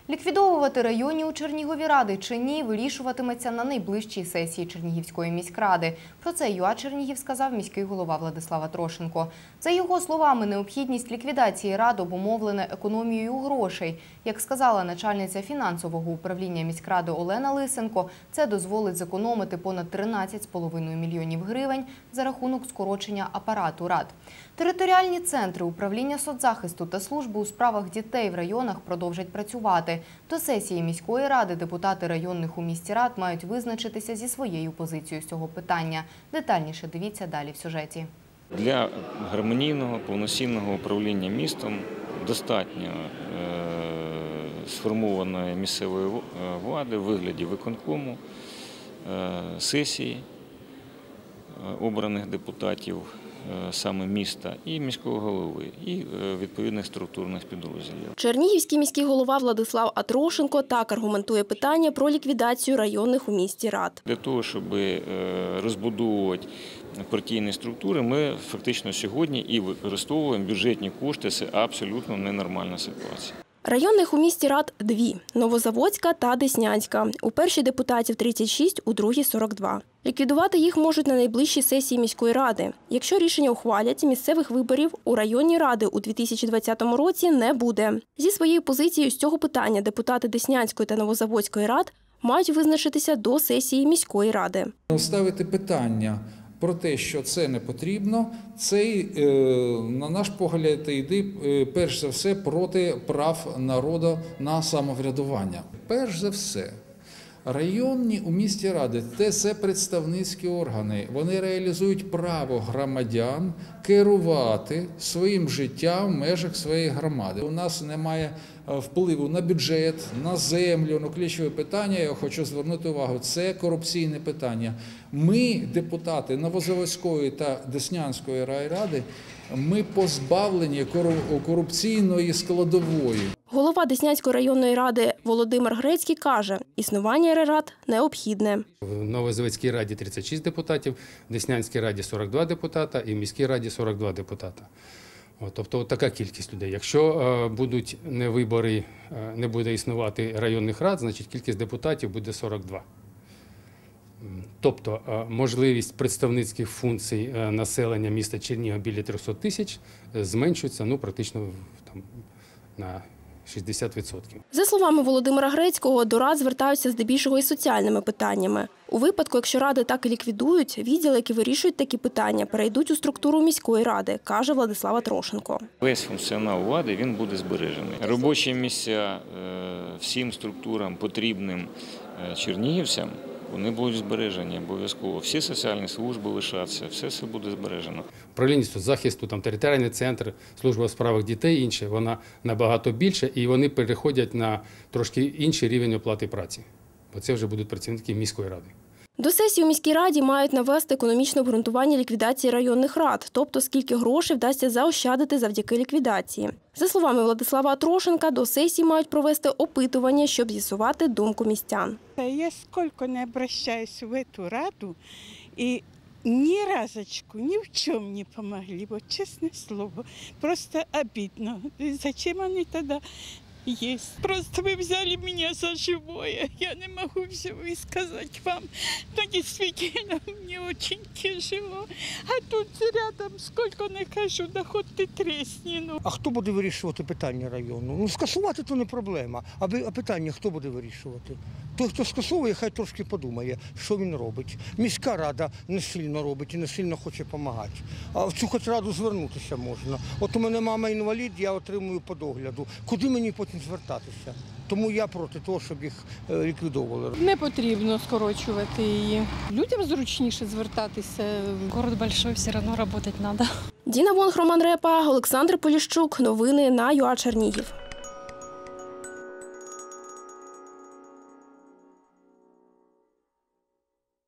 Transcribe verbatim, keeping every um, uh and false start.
Ліквідовувати районні у Чернігові ради чи ні, вирішуватиметься на найближчій сесії Чернігівської міськради. Про це ЮА Чернігів сказав міський голова Владислав Атрошенко. За його словами, необхідність ліквідації рад обумовлена економією грошей. Як сказала начальниця фінансового управління міськради Олена Лисенко, це дозволить зекономити понад тринадцять з половиною мільйонів гривень за рахунок скорочення апарату рад. Територіальні центри управління соцзахисту та служби у справах дітей в районах продовжать працювати. До сесії міської ради депутати районних у місті рад мають визначитися зі своєю позицією з цього питання. Детальніше дивіться далі в сюжеті. Для гармонійного, повноцінного управління містом достатньо сформованої місцевої влади в вигляді виконкому, сесії обраних депутатів саме міста, і міського голови, і відповідних структурних підрозділів. Чернігівський міський голова Владислав Атрошенко так аргументує питання про ліквідацію районних у місті рад. Для того, щоб розбудовувати партійні структури, ми фактично сьогодні і використовуємо бюджетні кошти. Це абсолютно ненормальна ситуація. Районних у місті рад дві – Новозаводська та Деснянська. У першій депутатів тридцять шість, у другій – сорок два. Ліквідувати їх можуть на найближчій сесії міської ради. Якщо рішення ухвалять, місцевих виборів у районні ради у дві тисячі двадцятому році не буде. Зі своєю позицією з цього питання депутати Деснянської та Новозаводської рад мають визначитися до сесії міської ради. Ставити питання про те, що це не потрібно, це, на наш погляд, йде перш за все проти прав народу на самоврядування. Перш за все, районні у місті ради – це представницькі органи. Вони реалізують право громадян керувати своїм життям в межах своєї громади. У нас немає впливу на бюджет, на землю. Ну, ключове питання, я хочу звернути увагу, це корупційне питання. Ми, депутати Новозаводської та Деснянської райради, ми позбавлені корупційної складової. Голова Деснянської районної ради Володимир Грецький каже, існування райрад необхідне. В Новозаводській раді тридцять шість депутатів, в Деснянській раді сорок два депутата і в міській раді сорок два депутата. Тобто така кількість людей. Якщо будуть не вибори, не буде існувати районних рад, значить кількість депутатів буде сорок два. Тобто можливість представницьких функцій населення міста Чернігова біля трьохсот тисяч зменшується ну, практично там, на шістдесят відсотків. За словами Володимира Грецького, до рад звертаються здебільшого із соціальними питаннями. У випадку, якщо ради так і ліквідують, відділи, які вирішують такі питання, перейдуть у структуру міської ради, каже Владислав Атрошенко. Весь функціонал влади він буде збережений. Робочі місця всім структурам, потрібним чернігівцям, вони будуть збережені обов'язково. Всі соціальні служби лишаться, все це буде збережено. Управління соцзахисту, там територіальний центр, служба у справах дітей, інше, вона набагато більше, і вони переходять на трошки інший рівень оплати праці. Бо це вже будуть працівники міської ради. До сесії у міській раді мають навести економічне обґрунтування ліквідації районних рад, тобто скільки грошей вдасться заощадити завдяки ліквідації. За словами Владислава Атрошенка, до сесії мають провести опитування, щоб з'ясувати думку містян. Я скільки не обращаюсь в цю раду, і ні разочку, ні в чому не помогли, вот чесне слово. Просто обидно. Зачем вони тоді есть. Просто вы взяли меня за живое. Я не могу все высказать вам. Но действительно мне очень тяжело. А тут рядом сколько не кажу, да хоть ти тресні. Ну. А хто буде вирішувати питання району? Ну, скасувати то не проблема. А питання хто буде вирішувати? Той, хто скасовує, хай трошки подумає, що він робить. Міська рада не сильно робить і не сильно хоче допомагати. А в цю хоч раду звернутися можна. От у мене мама інвалід, я отримую по догляду. Куди мені потім звертатися? Тому я проти того, щоб їх ліквідовували. Не потрібно скорочувати її. Людям зручніше звертатися. Город великий, все одно працювати треба. Діна Вонг, Роман Репа, Олександр Поліщук. Новини на ЮА Чернігів.